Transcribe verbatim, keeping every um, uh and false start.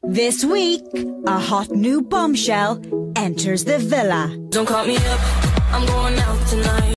This week, a hot new bombshell enters the villa. Don't call me up, I'm going out tonight.